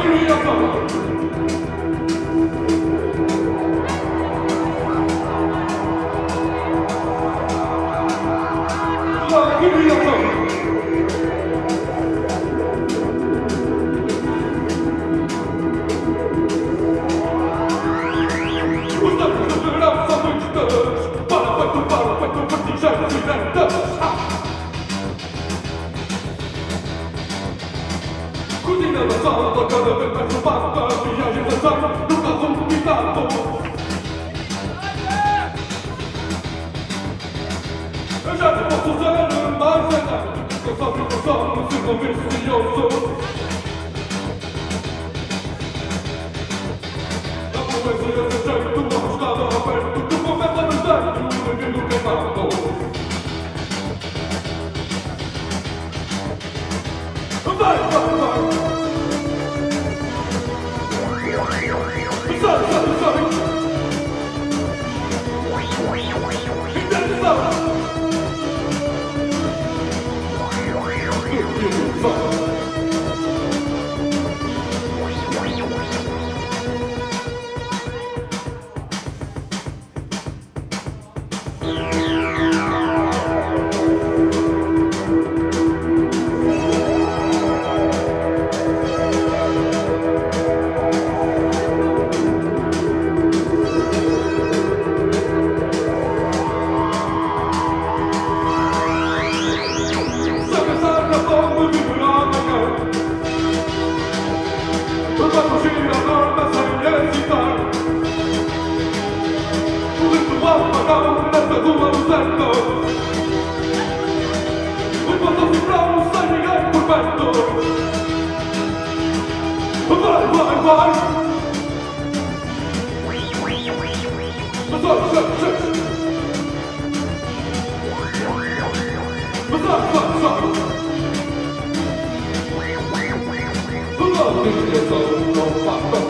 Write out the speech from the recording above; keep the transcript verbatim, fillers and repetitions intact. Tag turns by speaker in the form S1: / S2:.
S1: Curtindo a sala, cada vez mais ocupada, viagem de ação, no caso limitado. Eu já não posso ser mais nada, eu só não posso se não vicioso. A poesia de jeito ajustado, aberto, que começa no jeito, inimigo queimado. Vai, vai, vai! Sai, sai, sai! Intenção! Intenção! Vai, vai, vai! Mas olha, sai, sai! Mas sai, sai, sai! Não, não, não, não, não, não,